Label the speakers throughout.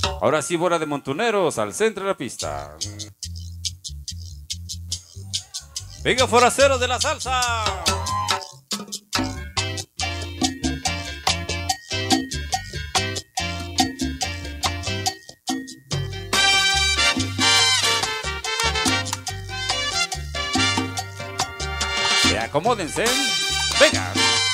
Speaker 1: Ahora sí, bola de montuneros al centro de la pista. Venga, forasteros de la salsa. Acomódense. Venga.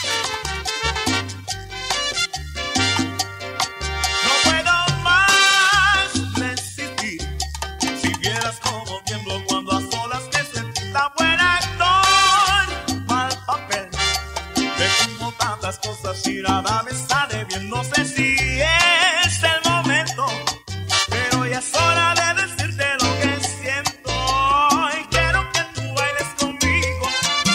Speaker 2: No puedo más resistir. Si vieras cómo tiemblo cuando a solas que se da buen actor, mal papel. Me fumo tantas cosas y nada me sale bien. No sé si es el momento, pero ya es hora de decirte lo que siento. Y quiero que tú bailes conmigo.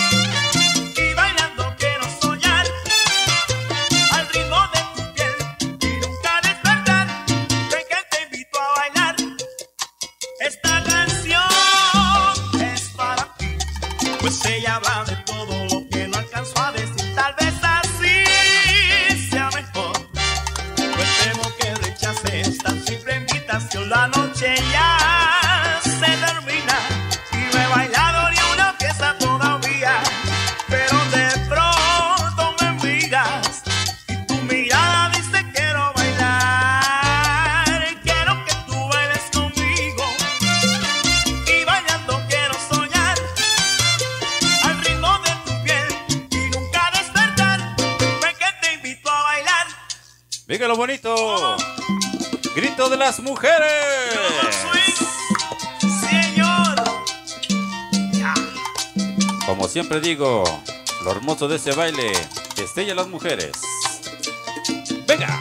Speaker 2: Ella habla de todo lo que no alcanzó a decir. Tal vez así sea mejor, pues temo que rechace esta simple invitación. La noche ya se termina y no he bailado ni una pieza todavía, pero de pronto me miras y tu mirada dice quiero bailar. Quiero que tú bailes conmigo y bailando quiero soñar.
Speaker 1: Venga lo bonito. Grito de las mujeres.
Speaker 2: Señor.
Speaker 1: Como siempre digo, lo hermoso de ese baile destella a las mujeres. Venga.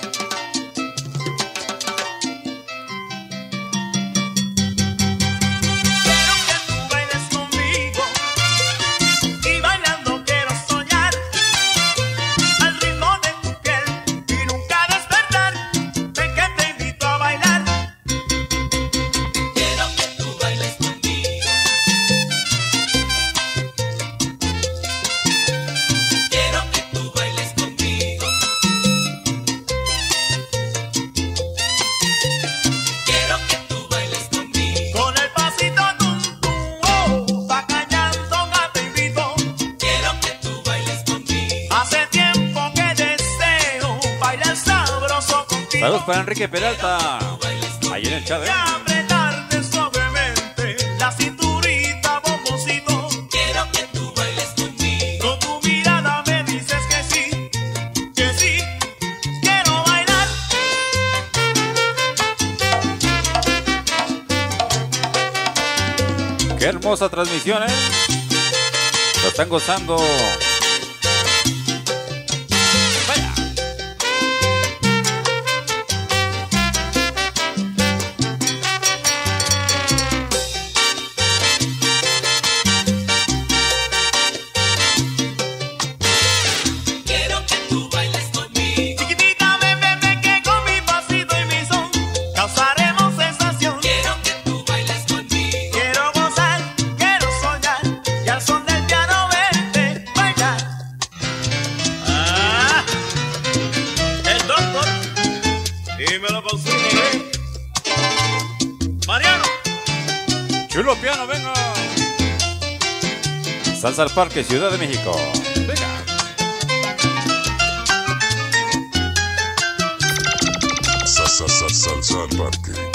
Speaker 1: Saludos para Enrique Peralta, ahí en el chat.
Speaker 2: Apretarte suavemente la cinturita, bombocito. Quiero que tú bailes conmigo. Con tu mirada me dices que sí, quiero bailar.
Speaker 1: Qué hermosa transmisión, ¿eh? Lo están gozando. Chulo piano, venga. Salsa al Parque, Ciudad de México. Venga.
Speaker 3: Salsa al Parque.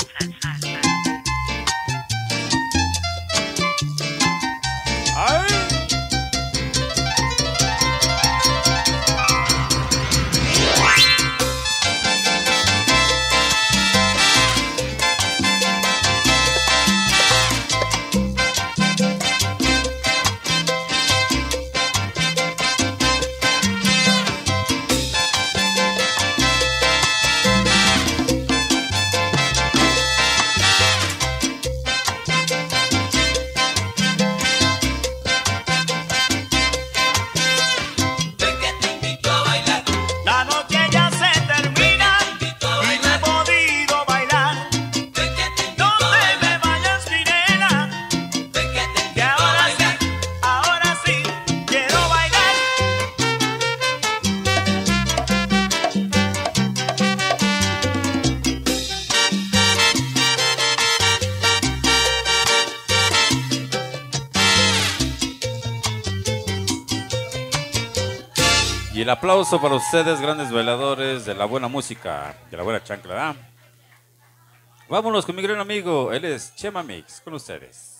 Speaker 1: Y el aplauso para ustedes, grandes bailadores de la buena música, de la buena chancla. Vámonos con mi gran amigo, él es Chema Mix, con ustedes.